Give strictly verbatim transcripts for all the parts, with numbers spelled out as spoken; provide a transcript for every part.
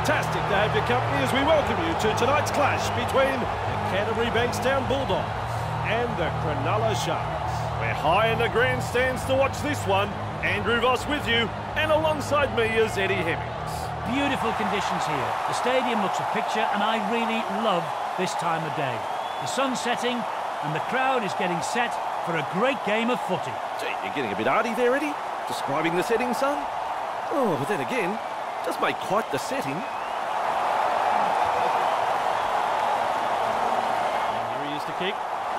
Fantastic to have your company as we welcome you to tonight's clash between the Canterbury Bankstown Bulldogs and the Cronulla Sharks. We're high in the grandstands to watch this one. Andrew Voss with you, and alongside me is Eddie Hemmings. Beautiful conditions here. The stadium looks a picture, and I really love this time of day. The sun's setting, and the crowd is getting set for a great game of footy. Gee, you're getting a bit arty there, Eddie, describing the setting, son. Oh, but then again, just made quite the setting. And here he is to kick.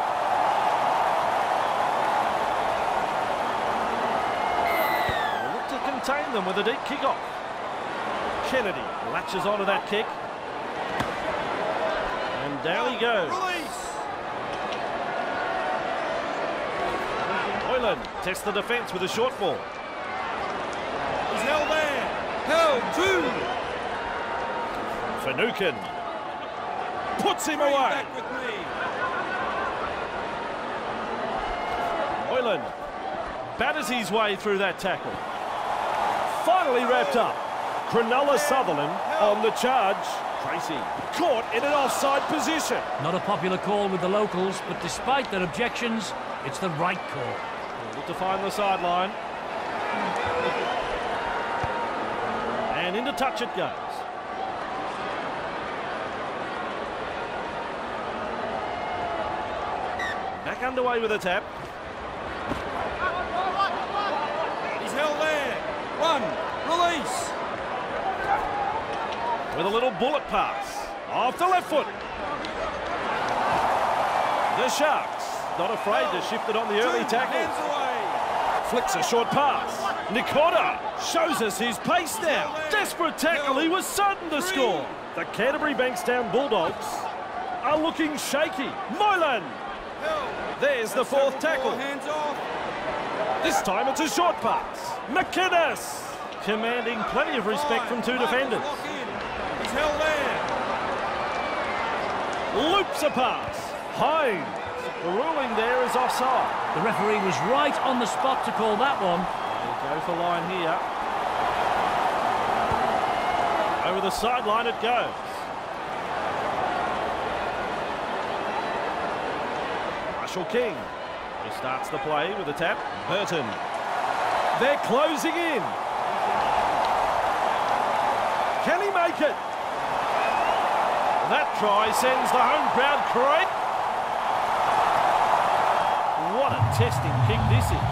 They'll look to contain them with a deep kick-off. Kennedy latches onto that kick. And down he goes. Release! Moylan tests the defence with a short ball. He's held there. Held two. Finucane puts him Three away. back with me. Moylan batters his way through that tackle. Finally wrapped up. Cronulla Sutherland on the charge. Tracy caught in an offside position. Not a popular call with the locals, but despite their objections, it's the right call. Look to find the sideline. And into touch it goes. Back underway with a tap. He's held there. One. Release. With a little bullet pass. Off the left foot. The Sharks not afraid to shift it on the early Two tackle. hands away. Flicks a short pass. Nikota shows us his pace now. Desperate tackle, he was certain to score. The Canterbury Bankstown Bulldogs are looking shaky. Moylan. Held. There's the fourth tackle. Hands off. This time it's a short pass. McInnes commanding plenty of respect from two defenders. Lock in. He's held there. Loops a pass. Hines. The ruling there is offside. The referee was right on the spot to call that one. We'll go for line here. Over the sideline it goes. Marshall King. He starts the play with a tap. Burton. They're closing in. Can he make it? That try sends the home crowd crazy. What a testing kick this is.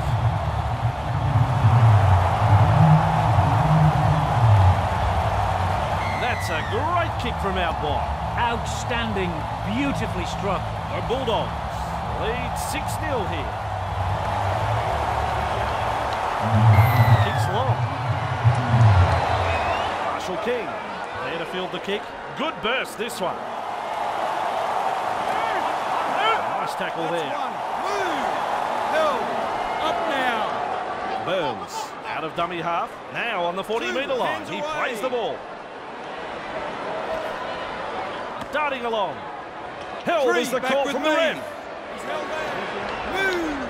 That's a great kick from out wide. Outstanding, beautifully struck. The Bulldogs lead six nil here. Kicks long. Marshall King there to field the kick. Good burst this one. Nice tackle there. One. Move. Held. Up now. Burns out of dummy half. Now on the forty metre line. hands He away. plays the ball. Darting along. Held Three is the back call with from me. the ref. He's held there. Move.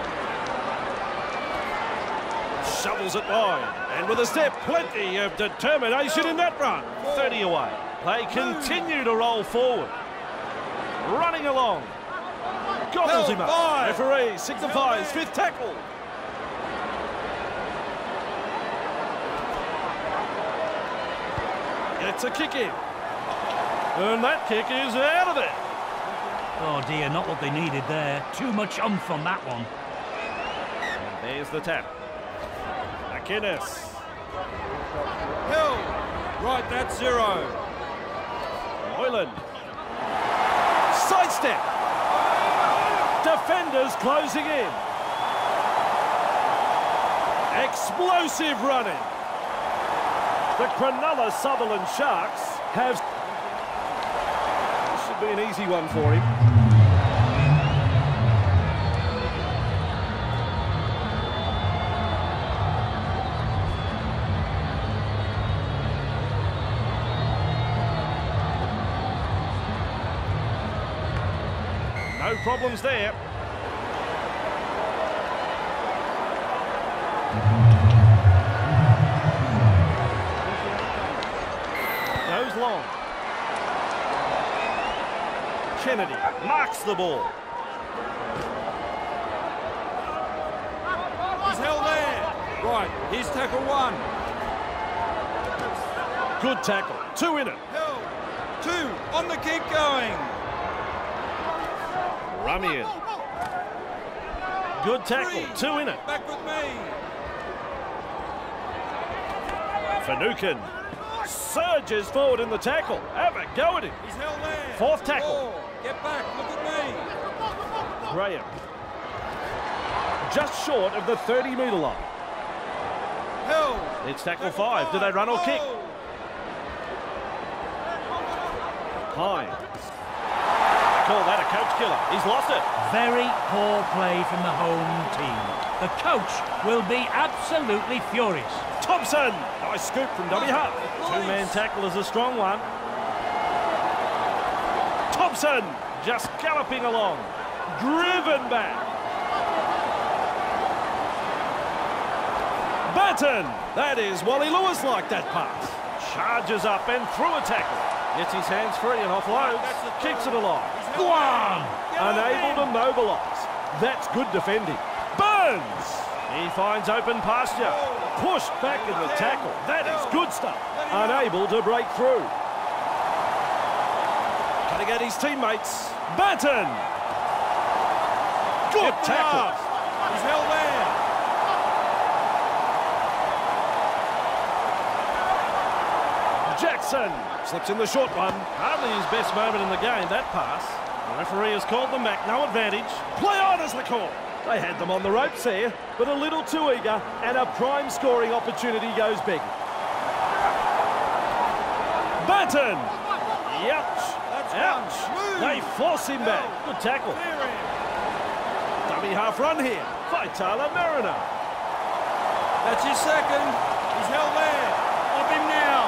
Shovels it wide. And with a step, plenty of determination in that run. thirty away. They continue to roll forward. Running along. Gobbles him up. Five. Referee signifies fifth tackle. It's a kick in. And that kick is out of there. Oh dear, not what they needed there. Too much umph on that one. And there's the tap. McInnes. Held. Right, that's zero. Moylan. Sidestep. Defenders closing in. Explosive running. The Cronulla Sutherland Sharks have... This should be an easy one for him. No problems there. Goes long. Kennedy marks the ball. He's held there. Right, here's tackle one. Good tackle. Two in it. Held. Two. On the kick going. Rummy in. Good tackle. Three. Two in it. Back with me. Finucane surges forward in the tackle. Have a go at him. He's held there. Fourth tackle. Four. Get back. Look at me. Graham. Just short of the thirty metre line. Held. It's tackle five. Do they run or kick? Oh. Hines. Call that a coach killer. He's lost it. Very poor play from the home team. The coach will be absolutely furious. Thompson. Nice scoop from dummy half. Two-man tackle is a strong one. Thompson just galloping along. Driven back. Batten. That is Wally Lewis like that pass. Charges up and through a tackle. Gets his hands free and offloads. Keeps it alive. Guam. Unable to mobilise. That's good defending. Burns. He finds open pasture. Pushed back in the tackle. That is good stuff. Unable to break through. Cutting at his teammates. Batten. Good tackle. He's held there. Jackson slips in the short one. Hardly his best moment in the game, that pass. The referee has called them back, no advantage. Play on is the call. They had them on the ropes there, but a little too eager, and a prime scoring opportunity goes begging. Batten! Ouch! Ouch! They force him back. Good tackle. Dummy half run here. Vitala Mariner. That's his second. He's held there. Up him now.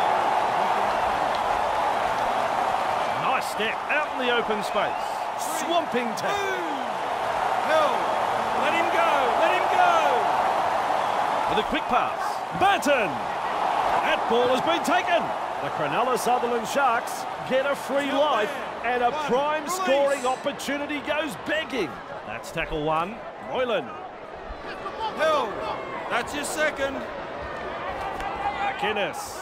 Nice step out in the open space. Swamping tackle. Held. Let him go. Let him go. With a quick pass. Batten! That ball has been taken. The Cronulla Sutherland Sharks get a free life and a prime scoring opportunity goes begging. That's tackle one. Moylan. Held. That's his second. McInnes.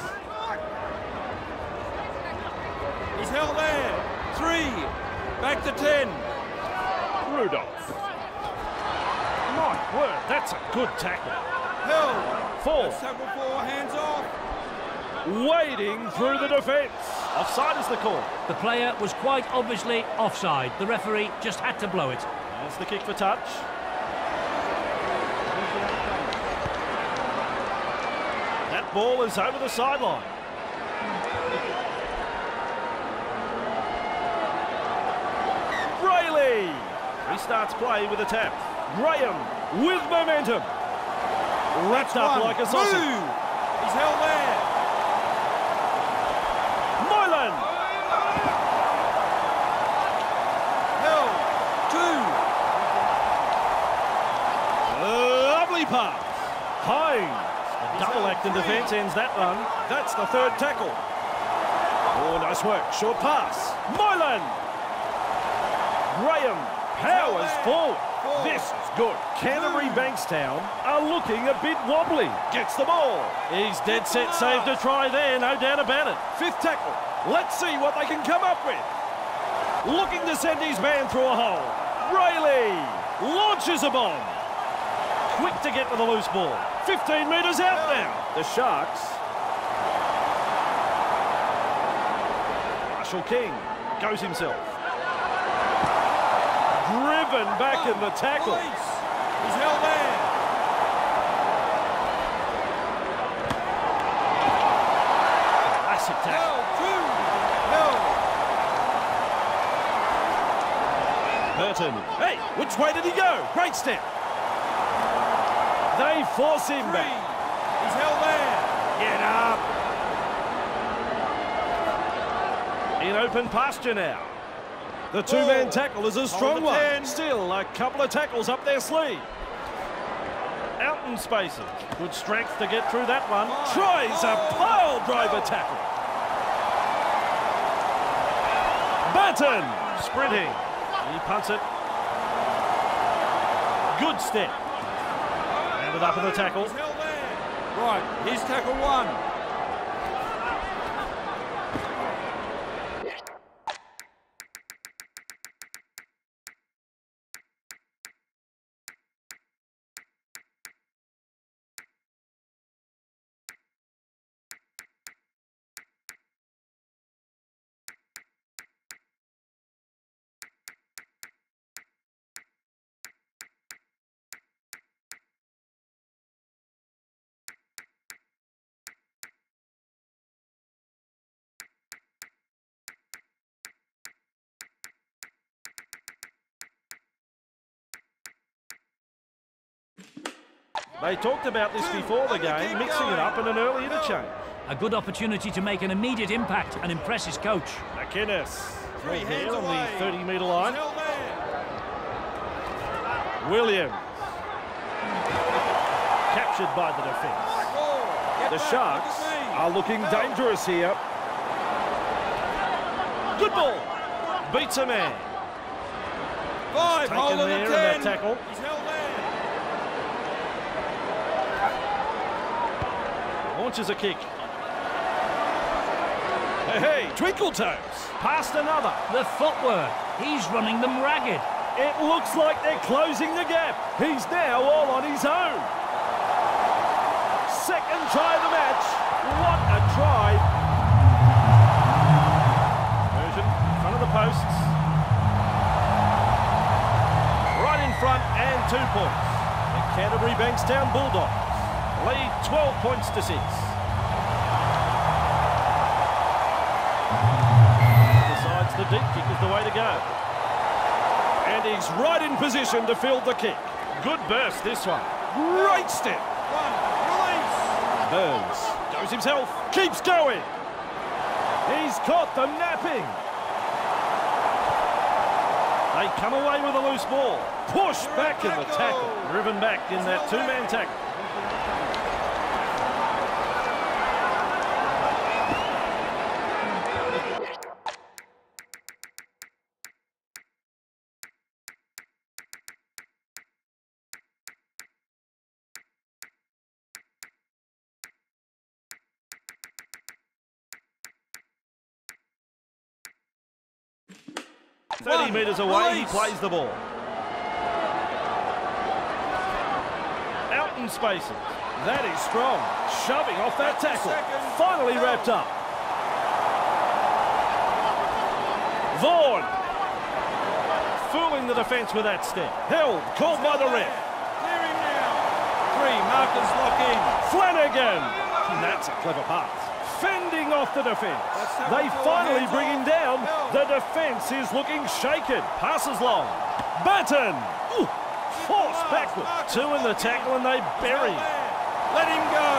He's held there. Three. Back to ten. Rudolph. My word, that's a good tackle. Held. Four. That's tackle four. Hands off. Wading through the defence. Offside is the call. The player was quite obviously offside. The referee just had to blow it. There's the kick for touch. That ball is over the sideline. Brayley restarts play with a tap. Graham with momentum. Wrapped up One. like a sausage. Move. He's held there. Moylan. Held. Two. Lovely pass. Hines. The double act in defence ends that run. That's the third tackle. Oh, nice work. Short pass. Moylan. Graham powers forward. This is good. Canterbury Bankstown are looking a bit wobbly. Gets the ball. He's dead set saved a try there, no doubt about it. Fifth tackle. Let's see what they can come up with. Looking to send his man through a hole. Brayley launches a bomb. Quick to get to the loose ball. fifteen metres out now. The Sharks. Marshall King goes himself. Driven back in the tackle. Police. He's held there. Classic tackle. Held. Two. Held. Burton. Hey, which way did he go? Great step. They force him Three. back. He's held there. Get up. In open pasture now. The two-man Ball. tackle is a strong Hold the one. ten. Still a couple of tackles up their sleeve. Out in spaces. Good strength to get through that one. Five. Tries a Oh. pile driver tackle. Batten. Sprinting. He punts it. Good step. Ended up in the tackle. He's held there. Right, here's tackle one. They talked about this before the game, mixing it up in an early interchange. A good opportunity to make an immediate impact and impress his coach. McInnes. Three Here hands on away. the thirty metre line. He's held there. Williams. Captured by the defence. Ball. Get The back, Sharks look at me. are looking Help. dangerous here. Good ball. Beats a man. Five, Taken hold on there the in that ten. tackle. He's held there. Launches a kick. Hey, hey, Twinkle Toes. Past another. The footwork. He's running them ragged. It looks like they're closing the gap. He's now all on his own. Second try of the match. What a try. Version in front of the posts. Right in front and two points. The Canterbury Bankstown Bulldogs lead twelve points to six. Decides the deep kick is the way to go. And he's right in position to field the kick. Good burst, this one. Great step. One, release. Burns goes himself, keeps going. He's caught them napping. They come away with a loose ball. Push back in the tackle. Driven back in that two-man tackle. thirty metres away, he plays the ball. Out in spaces. That is strong. Shoving off that tackle. Finally wrapped up. Vaughan. Fooling the defence with that step. Held, called by the ref. Clear him now. Three, markers lock in. Flanagan. That's a clever pass. Fending off the defence. They finally bring him down. The defence is looking shaken. Passes long. Batten. Ooh, forced backward. Two in the tackle and they bury him. Let him go.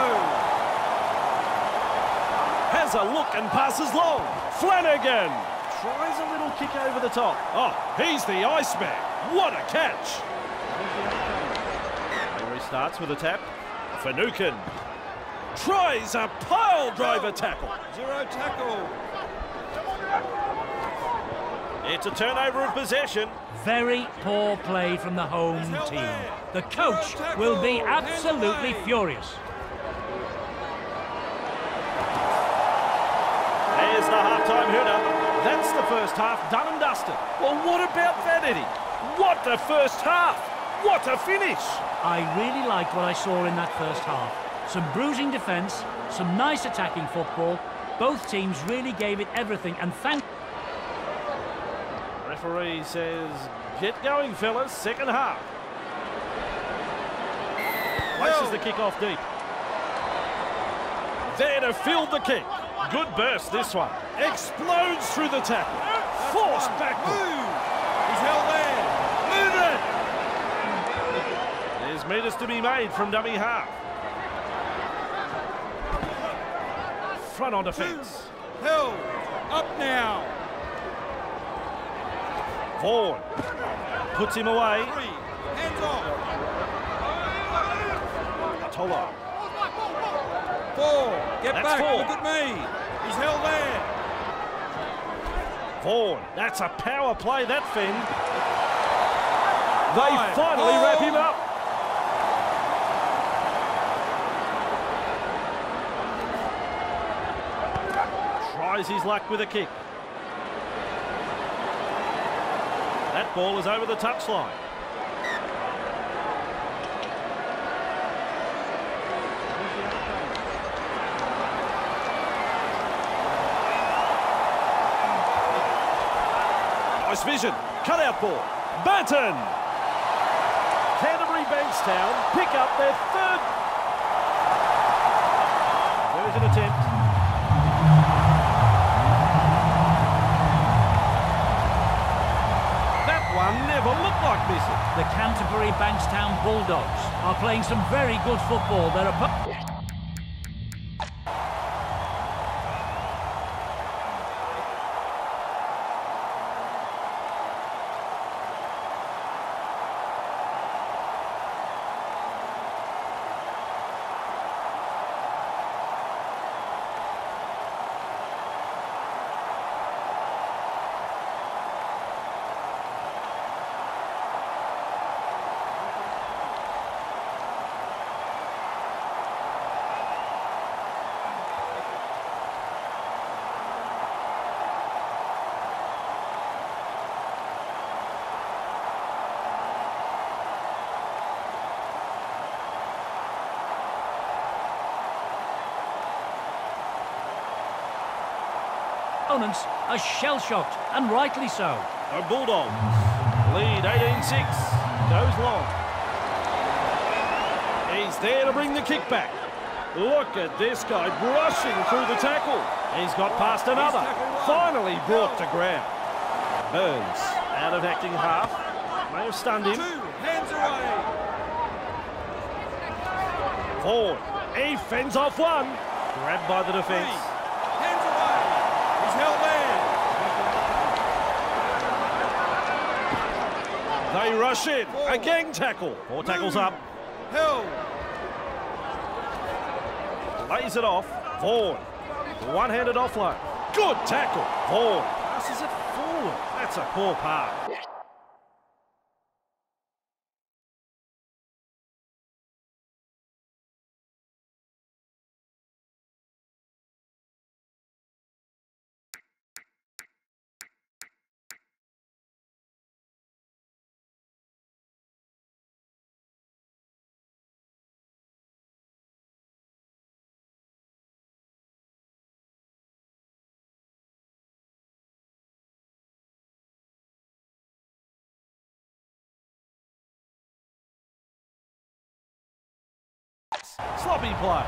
Has a look and passes long. Flanagan. Tries a little kick over the top. Oh, he's the Iceman. What a catch. He restarts with a tap. Finucane. Tries a pile driver tackle. Zero tackle. It's a turnover of possession. Very poor play from the home team. The coach will be absolutely furious. There's the half-time hooter. That's the first half done and dusted. Well, what about that, Eddie? What a first half. What a finish. I really liked what I saw in that first half. Some bruising defence, some nice attacking football. Both teams really gave it everything, and thank... Referee says, get going, fellas, second half. Places the kick off deep. There to field the kick. Good burst, this one. Explodes through the tackle. Forced backward. Move. He's held there. Move it. There's metres to be made from dummy half. Front on defence. Held. Up now. Vaughan puts him away. Three. Hands off. Tola. Four. Get That's back. four. Look at me. He's held there. Forward. That's a power play, that fend. They Five. finally oh. wrap him up. Tries his luck with a kick. That ball is over the touchline. Nice vision. Cut-out ball. Burton. Canterbury Bankstown pick up their third. There's an attempt. That one never looked like missing. The Canterbury Bankstown Bulldogs are playing some very good football. Their opponent. Opponents are shell-shocked, and rightly so. The Bulldogs lead eighteen six. Goes long. He's there to bring the kick back. Look at this guy brushing through the tackle. He's got past another. Finally brought to ground. Burns out of acting half. May have stunned him. Two hands away. Forward. He fends off one. Grabbed by the defence. Hands away. He's held there. They rush in. Forward. A gang tackle. Four tackles up. Held. Lays it off. Forward. One-handed offload. Good tackle. Forward. Passes it forward. That's a poor pass. Sloppy play.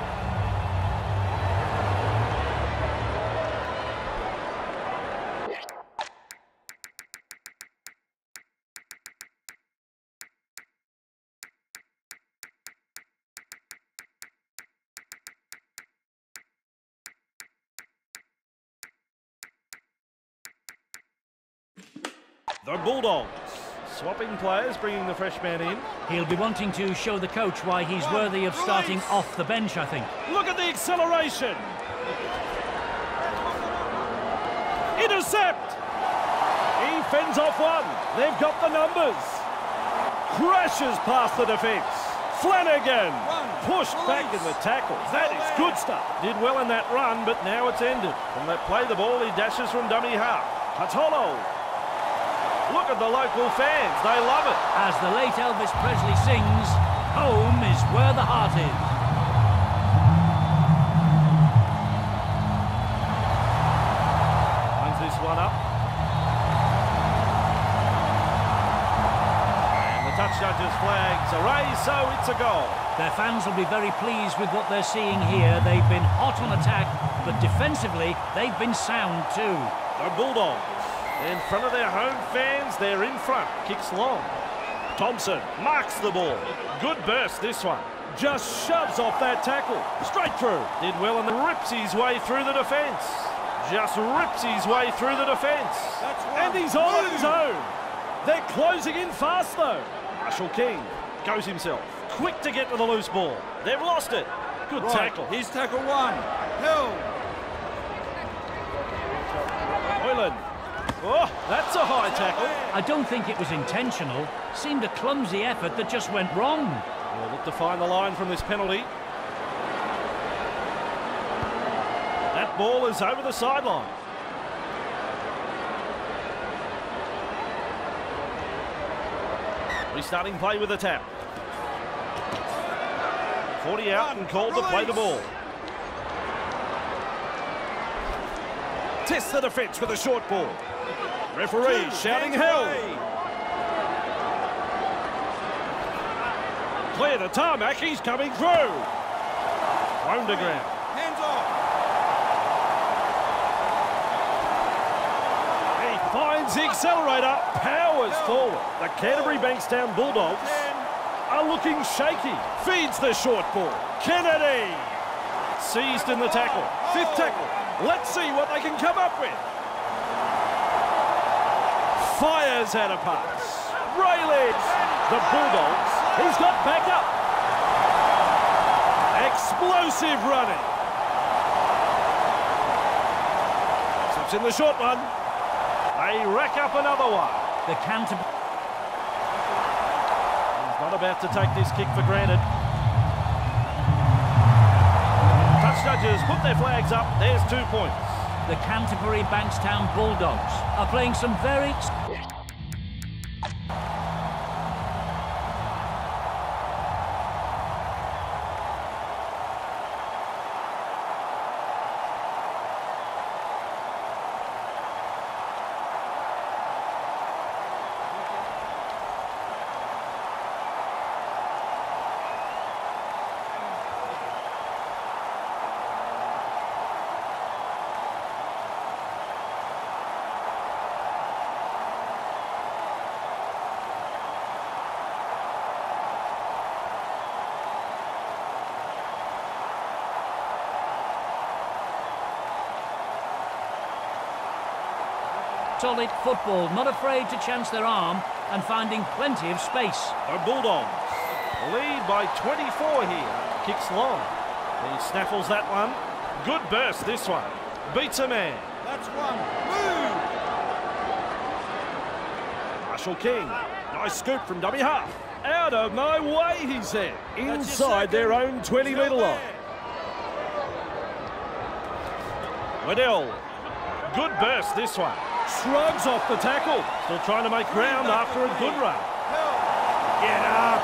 The Bulldogs swapping players, bringing the fresh man in. He'll be wanting to show the coach why he's worthy of starting off the bench, I think. Look at the acceleration. Intercept. He fends off one. They've got the numbers. Crashes past the defence. Flanagan pushed back in the tackle. That is good stuff. Did well in that run, but now it's ended. From that play the ball, he dashes from dummy half. Patolo. Look at the local fans, they love it. As the late Elvis Presley sings, home is where the heart is. Brings this one up. And the touch judge's flags are raised, so it's a goal. Their fans will be very pleased with what they're seeing here. They've been hot on attack, but defensively, they've been sound too. The Bulldogs. In front of their home fans, they're in front. Kicks long. Thompson marks the ball. Good burst, this one. Just shoves off that tackle. Straight through. Did well and rips his way through the defence. Just rips his way through the defence. And he's on his own. They're closing in fast, though. Marshall King goes himself. Quick to get to the loose ball. They've lost it. Good right. tackle. Here's tackle one. Hill. Hoyland. Oh, that's a high tackle. I don't think it was intentional. Seemed a clumsy effort that just went wrong. We'll look to find the line from this penalty. That ball is over the sideline. Restarting play with a tap. forty out and called to play the ball. Tests the defence with a short ball. Referee shouting hell. Clear the tarmac, he's coming through. Thrown to ground. Hands off. He finds the accelerator, powers forward. The Canterbury Bankstown Bulldogs are looking shaky. Feeds the short ball. Kennedy seized in the tackle. Fifth tackle. Let's see what they can come up with. Fires out a pass. Rayleigh. The Bulldogs. He's got back up. Explosive running. Slips in the short one. They rack up another one. The Canterbury... He's not about to take this kick for granted. Touch judges put their flags up. There's two points. The Canterbury Bankstown Bulldogs are playing some very... solid football, not afraid to chance their arm and finding plenty of space. The Bulldogs lead by twenty-four here. Kicks long. He snaffles that one. Good burst this one. Beats a man. That's one. Move! Marshall King. Nice scoop from dummy half. Out of my way, he said. Inside their own twenty metre line. Waddell. Good burst this one. Shrugs off the tackle. Still trying to make ground after a good run. Get up.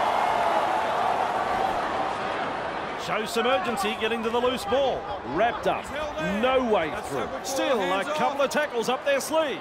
Shows some urgency getting to the loose ball. Wrapped up. No way through. Still a couple of tackles up their sleeve.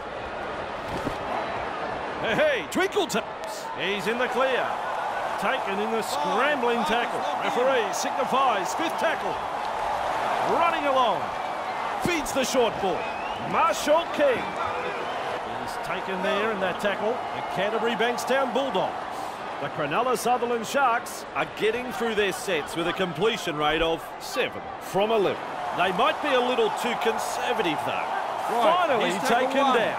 Hey, hey, Twinkle taps. He's in the clear. Taken in the scrambling tackle. Referee signifies fifth tackle. Running along. Feeds the short ball. Marshall King. He's taken there in that tackle. The Canterbury Bankstown Bulldogs. The Cronulla Sutherland Sharks are getting through their sets with a completion rate of seven from eleven. They might be a little too conservative though. Right, finally taken one. down.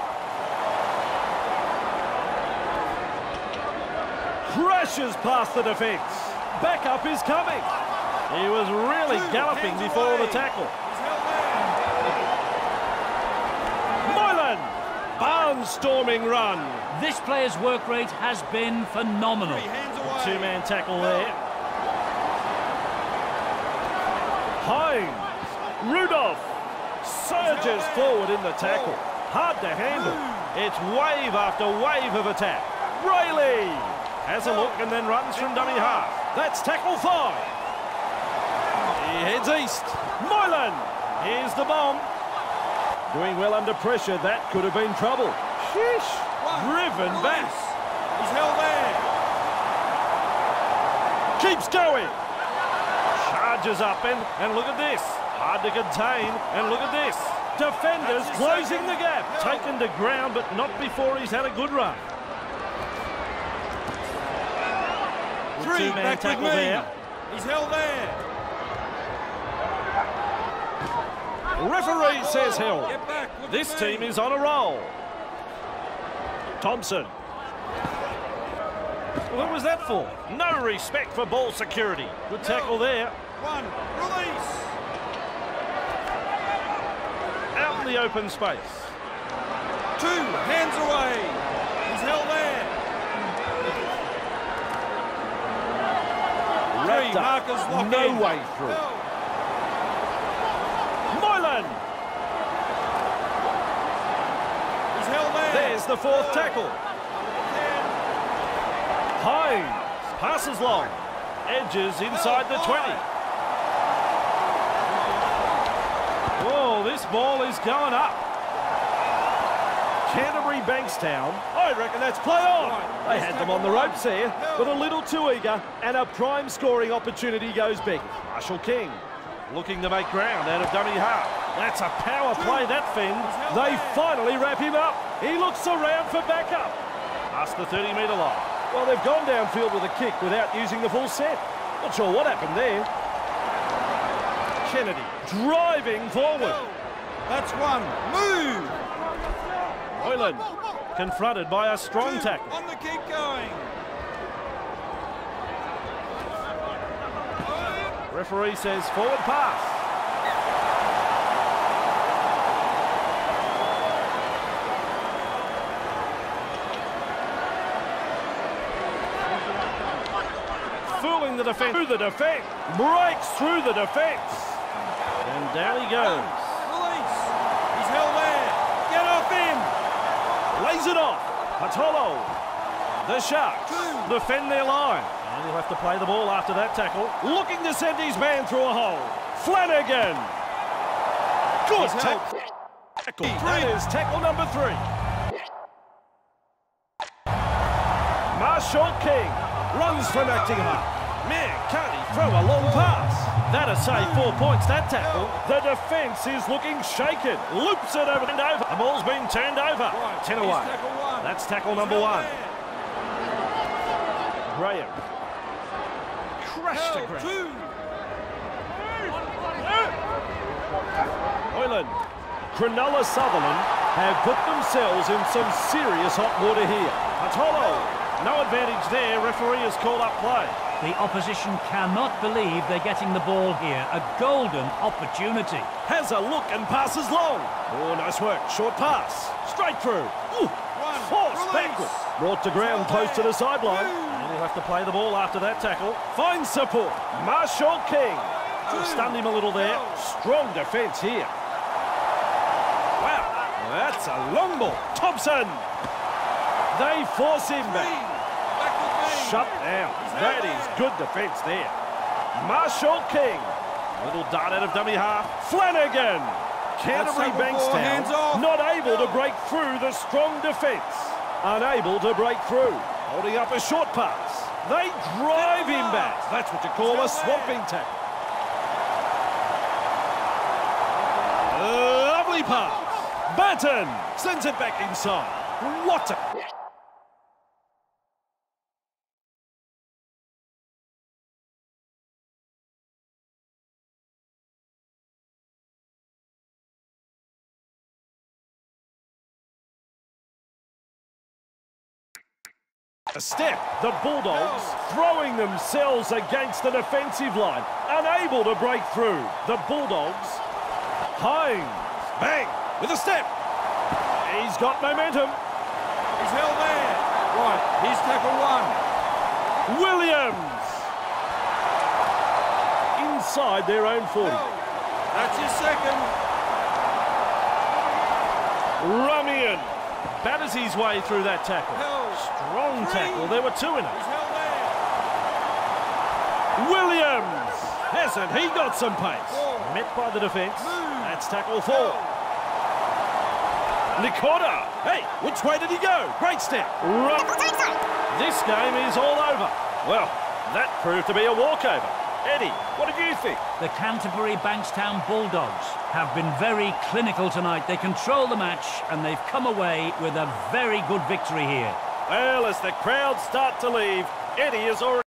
Crashes past the defence. Backup is coming. He was really Two galloping before away. the tackle. Barnstorming run. This player's work rate has been phenomenal. Two-man tackle there. Hines. Rudolph surges forward in the tackle. Hard to handle. It's wave after wave of attack. Rayleigh has a look and then runs from dummy half. That's tackle five. He heads east. Moylan. Here's the bomb. Doing well under pressure, that could have been trouble. Sheesh, driven back. He's held there. Keeps going. Charges up and, and look at this. Hard to contain and look at this. Defenders closing the gap. Taken to ground but not before he's had a good run. Three, back with me. There. He's held there. Referee says held. This team is on a roll. Thompson. What was that for? No respect for ball security. Good tackle there. One, release. Out in the open space. Two, hands away. He's held there. Three, Wrapped up. markers lock No in. way through. Held. Moylan. He's held there. There's the fourth tackle. Hines passes long. Edges inside the twenty. Oh, this ball is going up. Canterbury Bankstown. I reckon that's play on. They had them on the ropes there, but a little too eager, and a prime scoring opportunity goes begging. Marshall King looking to make ground out of dummy half. That's a power play, that Finn. They finally wrap him up. He looks around for backup. Past the thirty metre line. Well, they've gone downfield with a kick without using the full set. Not sure what happened there. Kennedy driving forward. That's one. Move. Moylan confronted by a strong Two, tackle. on the keep going. Referee says forward pass. Fooling the defence. Through the defence. Breaks through the defence. And down he goes. Release. He's held there. Get off him. Lays it off. Patolo. The Sharks defend their line. And he'll have to play the ball after that tackle. Looking to send his man through a hole. Flanagan. Good He's tackle. Tackle. That is tackle number three. Marshall King runs from acting half. Man, can't he throw a long pass? That'll save four points, that tackle. The defence is looking shaken. Loops it over and over. The ball's been turned over. Ten away. That's tackle number one. Graham. Crashed to ground. Moylan. Cronulla Sutherland have put themselves in some serious hot water here. Patolo. No advantage there. Referee has called up play. The opposition cannot believe they're getting the ball here. A golden opportunity. Has a look and passes long. Oh, nice work. Short pass. Straight through. Ooh, forced backward. Brought to ground close to the sideline. And he'll have to play the ball after that tackle. Finds support. Marshall King. Oh, stunned him a little there. Strong defence here. Wow, that's a long ball. Thompson. They force him back. Shut down. That is good defence there. Marshall King. Little dart out of dummy half. Flanagan. Canterbury Bankstown not able to break through the strong defence. Unable to break through. Holding up a short pass. They drive him back. That's what you call a swamping tackle. Lovely pass. Batten sends it back inside. What a... A step, the Bulldogs throwing themselves against the defensive line, unable to break through. The Bulldogs, Hines, bang, with a step. He's got momentum. He's held there. Right, here's tackle one. Williams, inside their own forty. That's his second. Rumian batters his way through that tackle. Strong tackle. There were two in it. Williams. Hasn't he got some pace? Met by the defence. That's tackle four. Nikota. Hey, which way did he go? Great step. Right. This game is all over. Well, that proved to be a walkover. Eddie, what did you think? The Canterbury Bankstown Bulldogs have been very clinical tonight. They control the match and they've come away with a very good victory here. Well, as the crowds start to leave, Eddie is already...